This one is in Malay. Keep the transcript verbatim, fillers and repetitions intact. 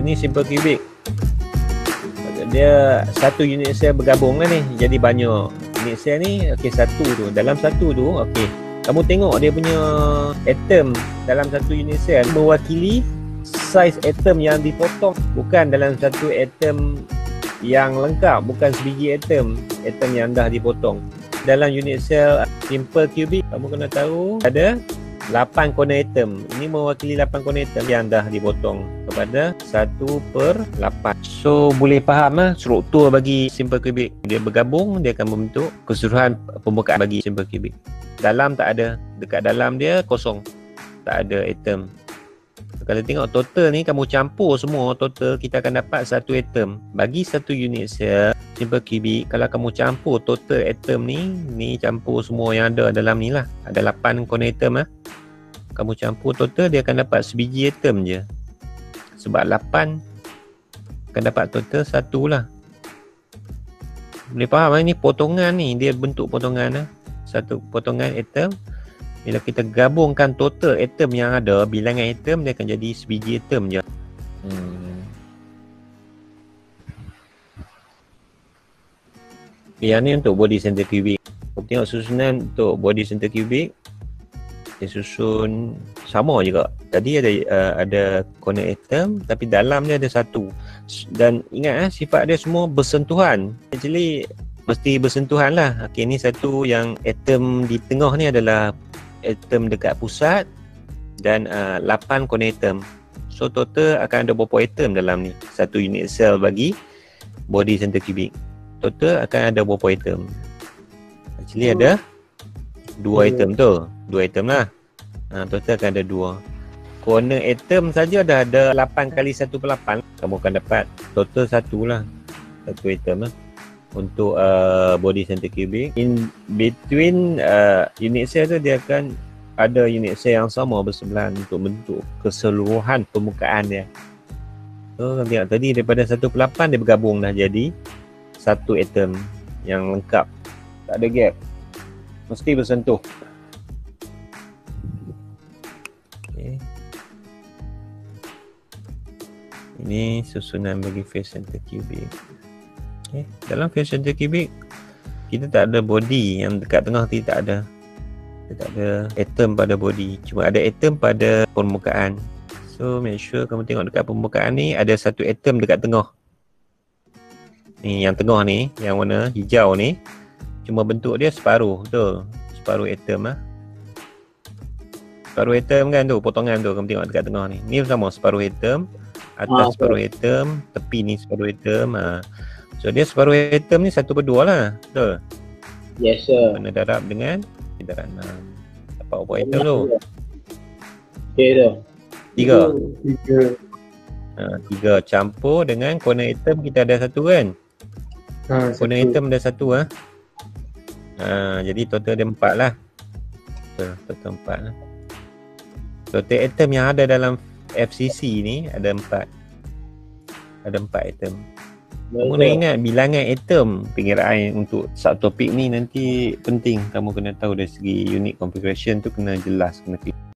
Ini simple cubic. Dia satu unit cell bergabung kan ni, jadi banyak unit cell ni. Okey, satu tu, dalam satu tu, okey, kamu tengok dia punya atom dalam satu unit cell mewakili saiz atom yang dipotong, bukan dalam satu atom yang lengkap, bukan sebiji atom, atom yang dah dipotong. Dalam unit cell simple cubic, kamu kena tahu ada lapan corner atom. Ini mewakili lapan corner atom yang dah dipotong kepada satu per lapan. So boleh faham lah struktur bagi simple cubic. Dia bergabung, dia akan membentuk keseluruhan pembukaan bagi simple cubic. Dalam tak ada, dekat dalam dia kosong, tak ada atom. Kalau tengok total ni, kamu campur semua total, kita akan dapat satu atom. Bagi satu unit cell simple cubic, kalau kamu campur total atom ni, ni campur semua yang ada dalam ni lah, ada lapan corner atom lah. Kamu campur total, dia akan dapat sebiji atom je. Sebab lapan akan dapat total satu lah. Boleh faham lah, ni potongan ni, dia bentuk potongan lah. Satu potongan atom. Bila kita gabungkan total atom yang ada, bilangan atom dia akan jadi sebiji atom je. Hmm. Yang ni untuk body center cubic. Kita tengok susunan untuk body center cubic. Dia susun sama juga. Tadi ada uh, ada corner atom, tapi dalam dia ada satu. Dan ingat eh, sifat dia semua bersentuhan. Actually mesti bersentuhan lah. Okay, ni satu yang atom di tengah ni adalah atom dekat pusat dan uh, lapan corner atom. So total akan ada berapa atom dalam ni? Satu unit cell bagi body center cubic. Total akan ada berapa atom? Actually ada dua atom tu. Dua atom lah. Ha, total akan ada dua. Corner atom saja dah ada lapan kali satu per lapan. Kamu akan dapat total satu lah. Satu atom lah. Untuk uh, body center cubic. In between uh, unit cell tu, dia akan ada unit cell yang sama bersebelahan untuk bentuk keseluruhan permukaan dia. So tengok tadi daripada satu per lapan dia bergabung dah jadi satu atom yang lengkap. Tak ada gap. Mesti bersentuh. Okay. Ini susunan bagi face center cubic. Okay. Dalam face center cubic kita tak ada body yang dekat tengah tu, tak ada. Kita tak ada atom pada body, cuma ada atom pada permukaan. So make sure kamu tengok dekat permukaan ni ada satu atom dekat tengah. Ni yang tengah ni, yang warna hijau ni, cuma bentuk dia separuh tu, separuh atom lah. Separuh atom kan tu, potongan tu kamu tengok dekat tengah ni. Ni sama separuh atom, atas separuh atom, tepi ni separuh atom. Ha. So dia separuh atom ni satu per dua lah, betul? Yes sir. Kena darab dengan darab enam. Dapat berapa atom tu? Okay tu. Tiga. Tiga. Ha, tiga campur dengan corner atom kita ada satu kan? Ha, corner atom ada satu ha? Ha, jadi total dia empat lah. Total, total empat lah. Total atom yang ada dalam F C C ni ada empat. Ada empat atom. Kamu nak ingat bilangan atom, pengiraan untuk subtopik ni nanti penting. Kamu kena tahu dari segi unit configuration tu kena jelas, kena clear.